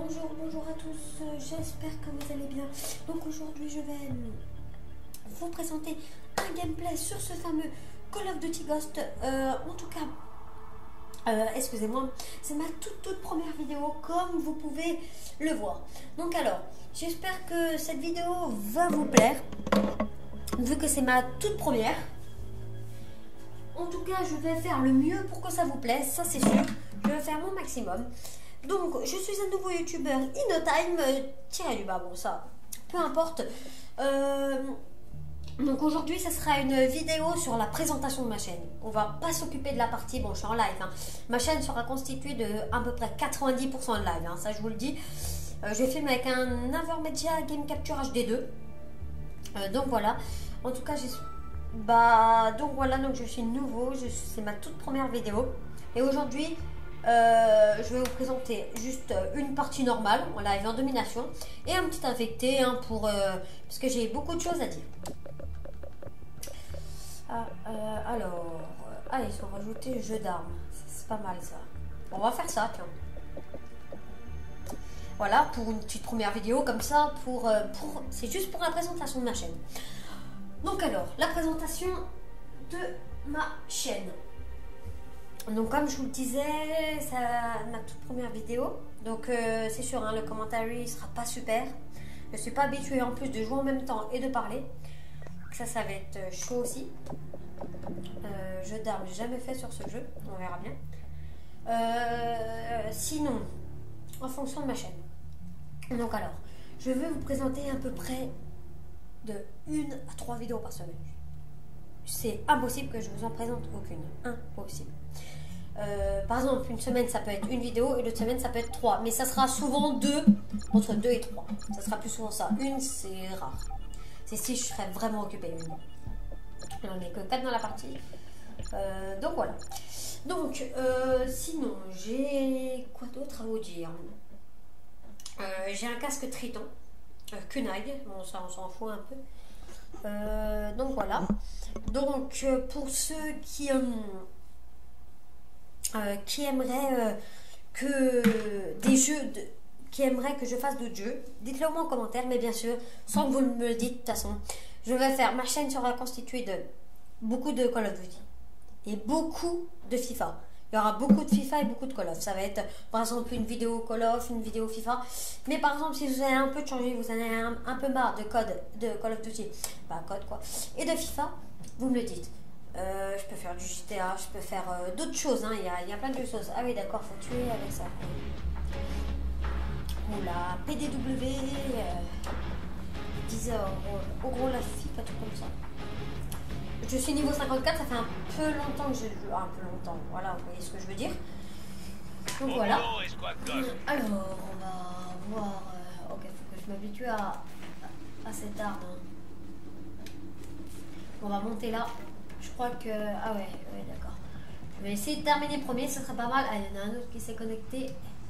Bonjour à tous, j'espère que vous allez bien. Donc aujourd'hui je vais vous présenter un gameplay sur ce fameux Call of Duty Ghost. En tout cas, excusez-moi, c'est ma toute première vidéo comme vous pouvez le voir. Donc alors, j'espère que cette vidéo va vous plaire, vu que c'est ma toute première. En tout cas, je vais faire le mieux pour que ça vous plaise, ça c'est sûr. Je vais faire mon maximum. Donc, je suis un nouveau youtubeur InnoTime, tiré du bas, bon ça, peu importe. Donc aujourd'hui, ce sera une vidéo sur la présentation de ma chaîne. On va pas s'occuper de la partie, bon je suis en live, hein. Ma chaîne sera constituée de à peu près 90% de live, hein, ça je vous le dis. Je filme avec un Avermedia Game Capture HD2. Donc voilà, en tout cas, donc je suis nouveau, c'est ma toute première vidéo. Et aujourd'hui, je vais vous présenter juste une partie normale en live en domination et un petit infecté, hein, parce que j'ai beaucoup de choses à dire. Alors, allez, ils sont rajoutés jeu d'armes, c'est pas mal ça. On va faire ça, tiens. Voilà, pour une petite première vidéo comme ça, c'est juste pour la présentation de ma chaîne. Donc alors, la présentation de ma chaîne. Donc comme je vous le disais, c'est ma toute première vidéo. Donc c'est sûr, hein, le commentaire ne sera pas super. Je ne suis pas habituée en plus de jouer en même temps et de parler. Ça va être chaud aussi. Jeu d'armes, j'ai jamais fait sur ce jeu, on verra bien. Sinon, en fonction de ma chaîne. Donc alors, je vais vous présenter à peu près de 1 à 3 vidéos par semaine. C'est impossible que je vous en présente aucune. Impossible. Par exemple, une semaine ça peut être une vidéo et l'autre semaine ça peut être 3. Mais ça sera souvent entre 2 et 3. Ça sera plus souvent ça. Une, c'est rare. C'est si je serais vraiment occupée. Il n'en est que 4 dans la partie. Donc voilà. Donc, sinon, j'ai quoi d'autre à vous dire? J'ai un casque Triton. Kunai. Bon, ça on s'en fout un peu. Donc voilà. Donc pour ceux qui aimeraient qui aimeraient que je fasse d'autres jeux, dites-le moi en commentaire, mais bien sûr, sans que vous me le dites, de toute façon, je vais faire, ma chaîne sera constituée de beaucoup de Call of Duty et beaucoup de FIFA. Il y aura beaucoup de FIFA et beaucoup de Call of. Ça va être par exemple une vidéo Call of, une vidéo FIFA. Mais par exemple, si vous avez un peu changé, vous en avez un peu marre de Call of Duty, code quoi, et de FIFA, vous me le dites. Je peux faire du GTA, je peux faire d'autres choses, hein. Il y a plein de choses. Ah oui, d'accord, faut tuer avec ça. Oula, PDW, 10 heures, au gros la fille, un truc comme ça. Je suis niveau 54, ça fait un peu longtemps que je joue. Un peu longtemps, voilà, vous voyez ce que je veux dire. Donc voilà. Alors, on va voir. Ok, faut que je m'habitue à cette arme. On va monter là. Je crois que. Ah ouais, d'accord. Je vais essayer de terminer premier, ce serait pas mal. Ah, il y en a un autre qui s'est connecté.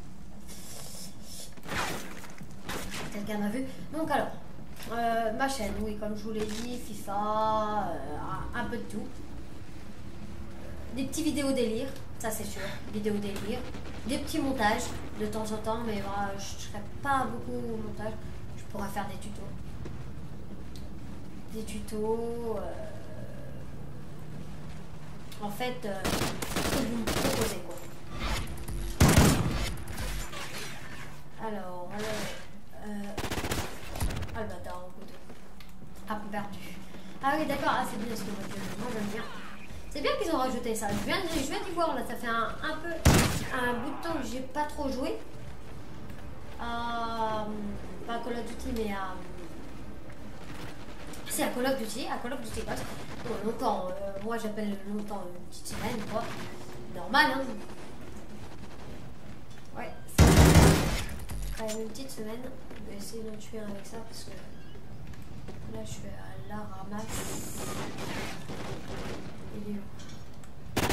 Quelqu'un m'a vu. Donc alors. Ma chaîne, oui, comme je vous l'ai dit, FIFA, un peu de tout. Des petits vidéos délire, ça c'est sûr, vidéos délire. Des petits montages de temps en temps, mais voilà, je ne ferai pas beaucoup au montage. Je pourrais faire des tutos. Des tutos. En fait, ce que vous me proposez, quoi. Alors, ah le bâtard, en couteau. Ah, perdu. Ah oui, d'accord, c'est bien ce que moi j'aime bien. C'est bien qu'ils ont rajouté ça. Je viens d'y voir là, ça fait un bout de temps que j'ai pas trop joué. Pas à Call of Duty, mais à. C'est à Call of Duty, pas. Bon, longtemps, moi j'appelle longtemps une petite semaine, quoi. Normal, hein. Ouais, c'est une petite semaine. Je vais essayer d'en tuer un avec ça parce que là je suis à la ramasse. Il est où?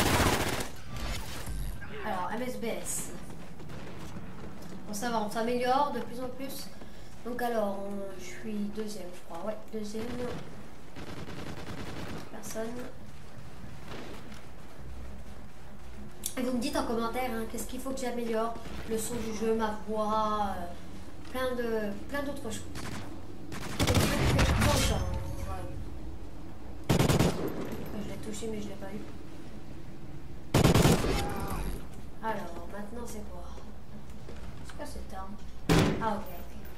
Alors, MSBS. Bon, ça va, on s'améliore de plus en plus. Donc alors, je suis deuxième, je crois. Ouais, deuxième. Personne. Et vous me dites en commentaire hein, qu'est-ce qu'il faut que j'améliore, le son du jeu, ma voix, plein d'autres choses. Bon, genre, je l'ai touché mais je l'ai pas eu. Alors maintenant c'est quoi? C'est quoi cette arme? Ah ok.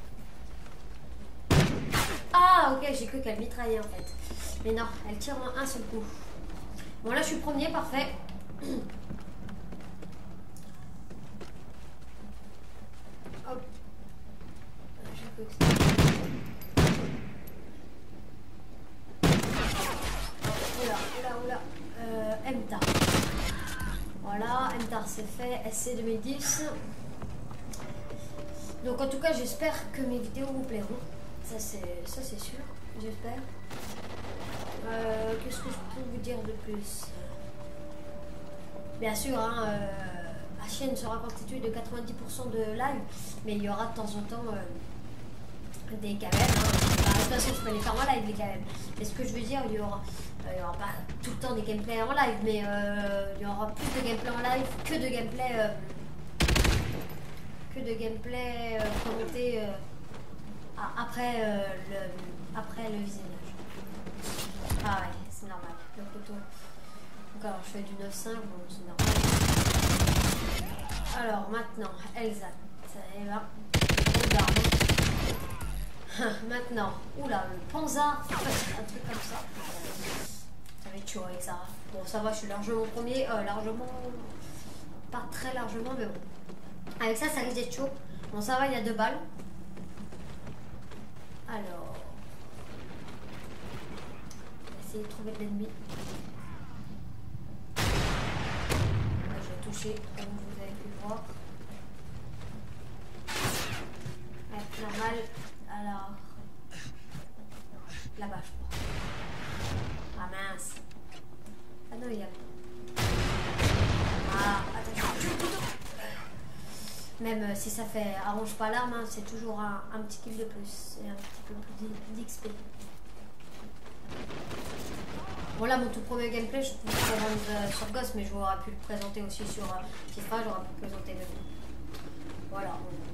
Ah ok, j'ai cru qu'elle mitraillait en fait. Mais non, elle tire en un seul coup. Bon là je suis premier, parfait. Hop. J'ai cru que c'était... Oula. MTAR. Voilà, MTAR c'est fait, SC 2010. Donc en tout cas j'espère que mes vidéos vous plairont. Ça c'est sûr, j'espère. Qu'est-ce que je peux vous dire de plus? Bien sûr, hein, la chaîne sera constituée de 90% de live, mais il y aura de temps en temps des KM. Hein. De toute façon, je peux les faire en live, les KM. Mais ce que je veux dire, il y aura pas tout le temps des gameplays en live, mais il y aura plus de gameplay en live que de gameplay commenté après le visionnage. Ah ouais, c'est normal. Le poteau. Donc alors je fais du 9.5, bon c'est normal. Alors maintenant, Elsa, ça y va. Maintenant, oula, le Panzard, un truc comme ça. Ça va être chaud avec ça. Bon, ça va, je suis largement premier, largement, pas très largement, mais bon. Avec ça, ça risque d'être chaud. Bon, ça va, il y a 2 balles. Alors, on va essayer de trouver de l'ennemi. Je vais toucher, comme vous avez pu le voir. Ouais, normal. Alors, là-bas, je crois. Ah mince. Ah non, il y a... Ah, attention. Même si ça fait arrange pas l'arme, hein, c'est toujours un petit kill de plus et un petit peu plus d'XP. Bon là mon tout premier gameplay je pouvais le rendre sur Ghost, mais je aurais pu le présenter aussi sur FIFA, j'aurais pu le présenter même. Voilà.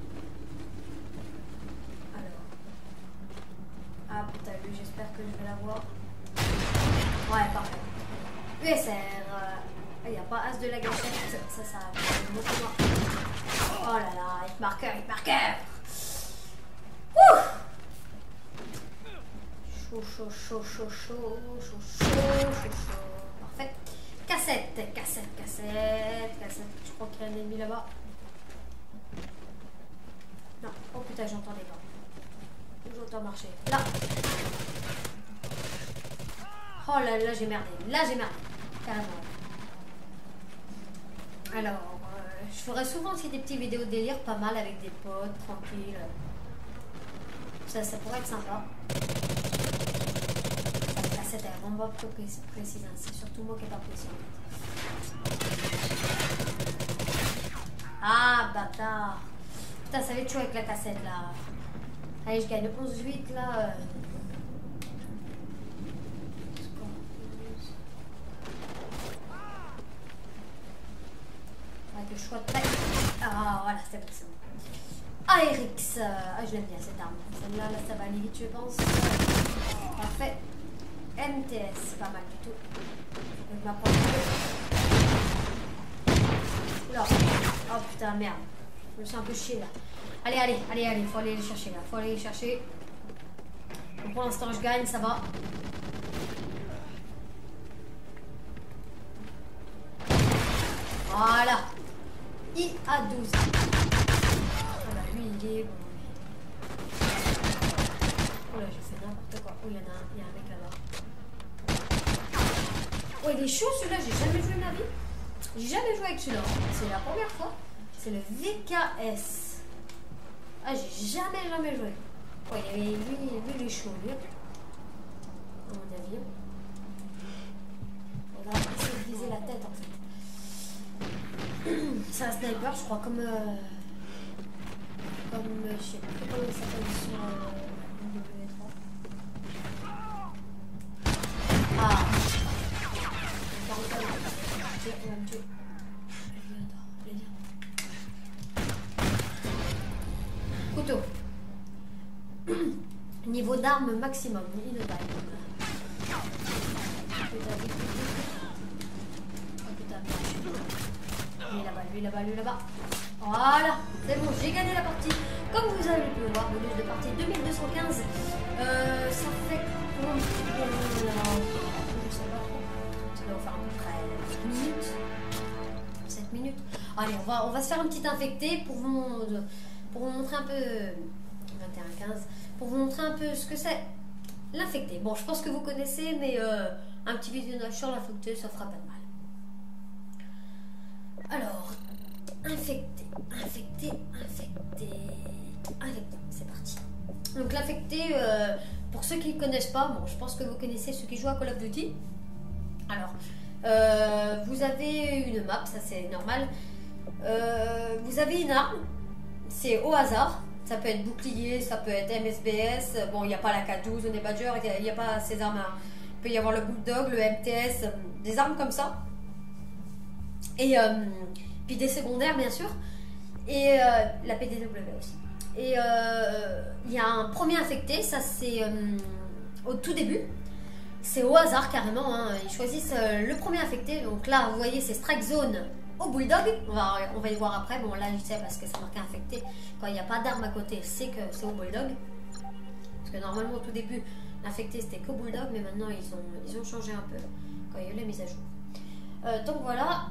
Alors. Ah putain lui j'espère que je vais l'avoir. Ouais parfait. USR. Il n'y a pas As de la gâchette, ça beaucoup moins. Oh là là, hit marqueur. Ouh. Chaud. Parfait. Cassette. Je crois qu'il y a un ennemi là-bas. Non. Oh putain, j'entends des pas. J'entends marcher. Là. Oh là là, j'ai merdé. Carrément. Alors, je ferai souvent aussi des petites vidéos de délire, pas mal avec des potes, tranquille. Ça pourrait être sympa. La cassette est vraiment pas précise, hein. C'est surtout moi qui n'ai pas précis. Ah, bâtard. Putain, ça va être chaud avec la cassette là. Allez, je gagne 11-8 là. Que je sois prêt. Ah voilà, c'est bon. ARX. Ah, je l'aime bien cette arme. Celle-là, là, ça va aller vite, je pense. Parfait. MTS, pas mal du tout. Je m'approche. Oula. Oh putain, merde. Je me suis un peu chier là. Allez, faut aller les chercher là. Donc, pour l'instant, je gagne, ça va. Voilà. I à 12. Voilà, lui il est bon. Oh là, j'ai fait n'importe quoi. Oh, il y a un mec là-bas. Oh, il est chaud celui-là, j'ai jamais joué ma vie. J'ai jamais joué avec celui-là. C'est la première fois. C'est le VKS. Ah, j'ai jamais joué. Oh, lui il est chaud, lui. À mon avis. On va essayer de viser la tête en fait. C'est un sniper, je crois, comme je sais pas comment il s'appelle sur W3. Ah. d'armes maximum. Il ne va lui là-bas. Voilà, c'est bon, j'ai gagné la partie. Comme vous avez pu le voir, bonus de partie 2215. Ça fait combien de temps? Je sais pas trop. Ça doit faire à peu près 7 minutes. 7 minutes. Allez, on va se faire un petit infecté pour vous montrer un peu. 21-15. Pour vous montrer un peu ce que c'est l'infecté. Bon, je pense que vous connaissez, mais un petit visionnage sur l'infecté, ça fera pas de mal. Alors, infecté, c'est parti. Donc l'infecté, pour ceux qui ne connaissent pas, bon, je pense que vous connaissez ceux qui jouent à Call of Duty. Alors, vous avez une map, ça c'est normal. Vous avez une arme, c'est au hasard. Ça peut être bouclier, ça peut être MSBS. Bon, il n'y a pas la K12, le Badger, il n'y a pas ces armes-là. Il peut y avoir le Bulldog, le MTS, des armes comme ça. Et puis des secondaires, bien sûr. Et la PDW aussi. Et il y a un premier infecté, ça c'est au tout début. C'est au hasard carrément. Hein. Ils choisissent le premier infecté. Donc là, vous voyez, c'est Strike Zone au Bulldog. On va y voir après. Bon, là, je sais parce que c'est marqué infecté. Quand il n'y a pas d'arme à côté, c'est que c'est au Bulldog. Parce que normalement, au tout début, l'infecté c'était qu'au Bulldog. Mais maintenant, ils ont changé un peu quand il y a eu la mise à jour. Donc voilà.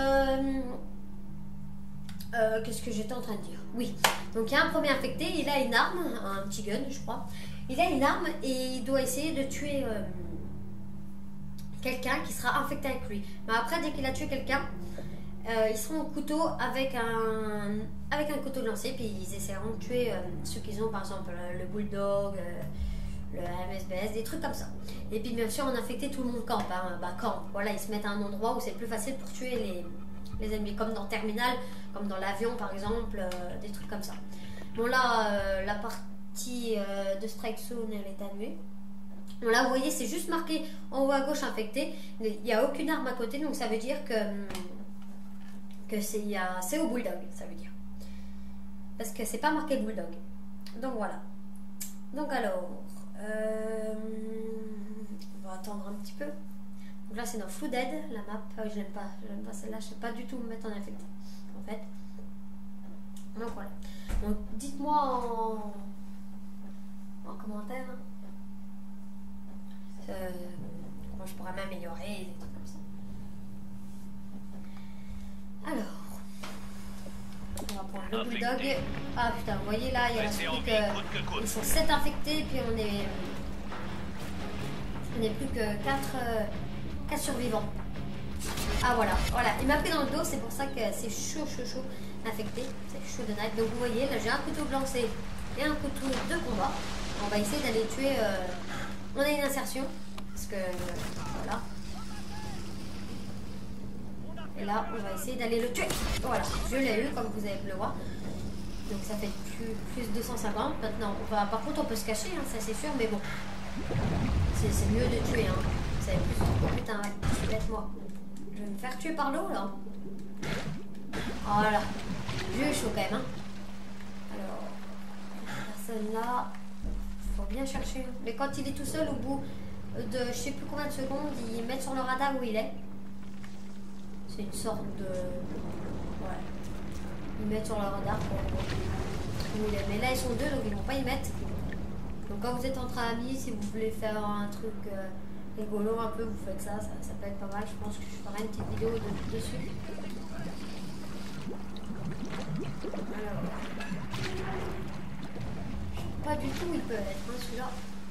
Qu'est-ce que j'étais en train de dire? Oui. Donc il y a un premier infecté. Il a une arme, un petit gun, je crois. Il a une arme et il doit essayer de tuer quelqu'un qui sera infecté avec lui. Mais après, dès qu'il a tué quelqu'un, ils seront au couteau avec un couteau lancé, puis ils essaieront de tuer ceux qu'ils ont, par exemple le Bulldog, le MSBS, des trucs comme ça. Et puis bien sûr, en infecté, tout le monde campe. Hein. Campe. Voilà, ils se mettent à un endroit où c'est plus facile pour tuer les ennemis, comme dans Terminal, comme dans l'avion par exemple, des trucs comme ça. Bon là, la partie de Strike Zone, elle est annulée. Bon là, vous voyez, c'est juste marqué en haut à gauche infecté. Il n'y a aucune arme à côté, donc ça veut dire que c'est au Bulldog, ça veut dire. Parce que c'est pas marqué Bulldog. Donc voilà. Donc alors, on va attendre un petit peu. Donc là, c'est dans Flooded, la map. Je n'aime pas celle-là, je ne sais pas du tout me mettre en infecté, en fait. Donc voilà. Donc dites-moi en commentaire comment je pourrais m'améliorer, des trucs comme ça. Alors, on va prendre le Bulldog. Ah putain, vous voyez là, il y a la truc, ils sont 7 infectés, puis on est plus que 4 survivants. Ah voilà, il m'a pris dans le dos, c'est pour ça que c'est chaud, infecté, c'est chaud de night. Donc vous voyez, là j'ai un couteau lancé et un couteau de combat. On va essayer d'aller tuer, on a une insertion, parce que, voilà. Et là, on va essayer d'aller le tuer. Voilà, je l'ai eu, comme vous avez pu le voir. Donc ça fait plus 250. Maintenant, par contre, on peut se cacher, hein, ça c'est sûr, mais bon. C'est mieux de tuer, hein. C'est plus... Oh putain, ouais, laisse-moi. Je vais me faire tuer par l'eau, là. Voilà. J'ai chaud, quand même, hein. Alors, personne là. Faut bien chercher. Mais quand il est tout seul, au bout de je sais plus combien de secondes, ils mettent sur le radar où il est. C'est une sorte de... Ouais. Ils mettent sur le radar pour où il est. Mais là, ils sont deux, donc ils vont pas y mettre. Donc quand vous êtes entre amis, si vous voulez faire un truc rigolo un peu, vous faites ça peut être pas mal. Je pense que je ferai une petite vidéo dessus. Alors, je sais pas du tout où il peut être, hein, celui-là.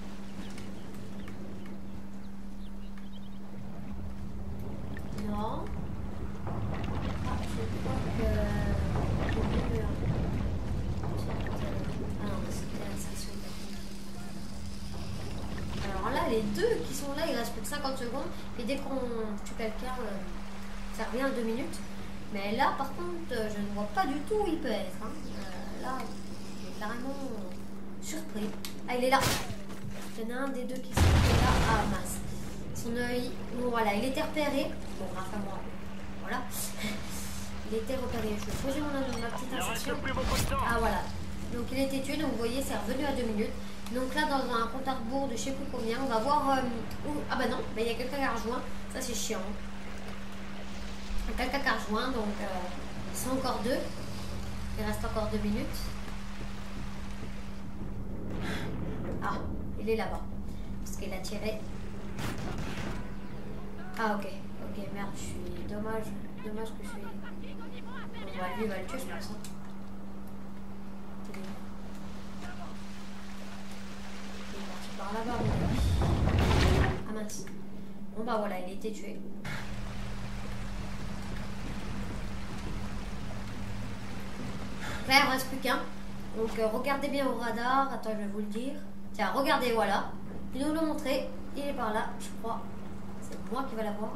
Non. Ah, je crois que... Ah non, c'était l'insertion. Alors là, les deux qui sont là, il reste plus que 50 secondes. Et dès qu'on tue quelqu'un, ça revient à 2 minutes. Mais là, par contre, je ne vois pas du tout où il peut être. Hein. Là, il est carrément surpris. Ah, il est là. Il y en a un des deux qui sont là. Ah, mince. Son œil, bon, voilà, il était repéré. Bon, grâce à moi. Voilà. Il était repéré. Je vais poser ma petite insertion. Ah, voilà. Donc, il a été tué. Donc, vous voyez, c'est revenu à 2 minutes. Donc là, dans un compte à rebours de je sais plus combien, on va voir où... Ah bah non, il y a quelqu'un qui a rejoint. Ça, c'est chiant. Il y a quelqu'un qui a rejoint, donc c'est encore 2. Il reste encore 2 minutes. Ah, il est là-bas. Parce qu'il a tiré. Ah, ok. Ok, merde, je suis... Dommage que je suis... Bon, bah, lui, il va le tuer, je pense. Par là-bas, ah mince. Bon bah voilà, il a été tué. Là, il ne reste plus qu'un. Donc regardez bien au radar. Attends, je vais vous le dire. Tiens, regardez, voilà. Il nous l'a montré. Il est par là, je crois. C'est moi qui va l'avoir.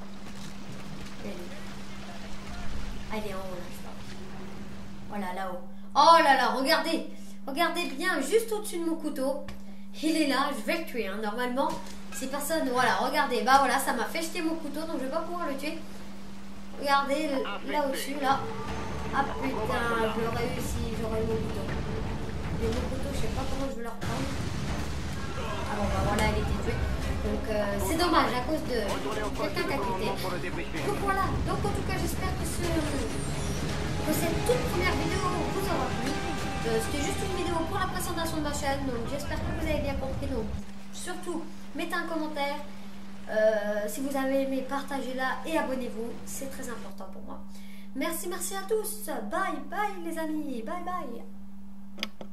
Ah, il est en haut là, je pense. Voilà, là-haut. Oh là là, regardez. Regardez bien, juste au-dessus de mon couteau. Il est là, je vais le tuer. Hein. Normalement, si personne... Voilà, regardez. Bah voilà, ça m'a fait jeter mon couteau, donc je vais pas pouvoir le tuer. Regardez, là au-dessus, là. Ah putain, je l'aurais eu si j'aurais eu mon couteau. Et mon couteau, je sais pas comment je vais le reprendre. Ah bon, bah voilà, elle était tuée. Donc c'est dommage à cause de quelqu'un qui a quitté. Donc voilà, donc en tout cas, j'espère que cette toute première vidéo vous aura plu. C'était juste une vidéo pour la présentation de ma chaîne, donc j'espère que vous avez bien compris. Donc surtout, mettez un commentaire. Si vous avez aimé, partagez-la et abonnez-vous, c'est très important pour moi. Merci à tous. Bye bye les amis. Bye bye.